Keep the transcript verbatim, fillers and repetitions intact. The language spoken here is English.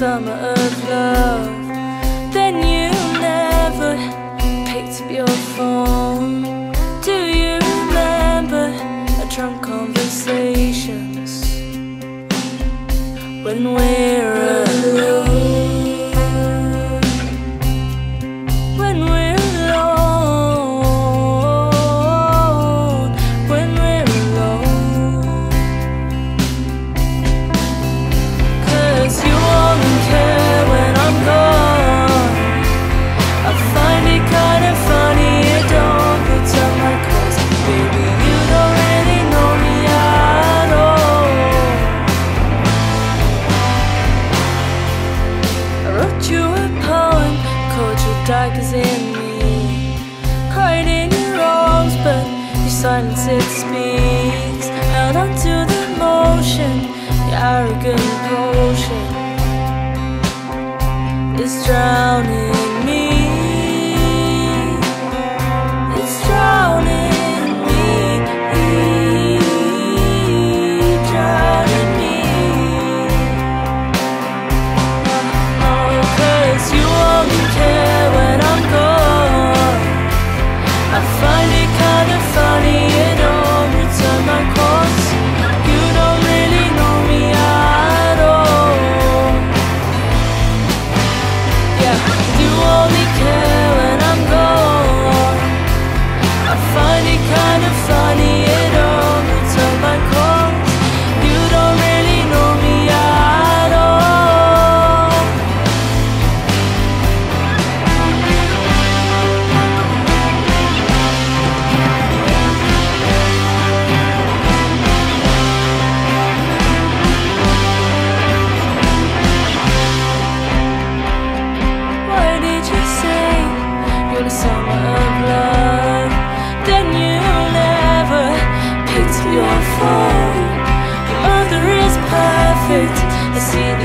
summer of love. Then you never picked up your phone. Do you remember our drunk conversations when we're alone? When we're alone, when we're alone. 'Cause you only care when I'm gone. I find it kind of funny you don't return my calls. Baby, you don't really know me at all. I wrote you a poem, called your daggers in me, cried in your arms, but your silence it speaks. Held onto the motion, your arrogant potion is drowning me. It's drowning me, drowning me. Oh, 'cause you only care when I'm gone. I find it kind of funny you don't return my calls. You don't really know me at all. Yeah, you only care when I'm gone. I find it kind of funny you don't return my calls. You don't really know me at all. Why did you say you're the summer of love? Then you never picked up your phone. Your mother is perfect, I see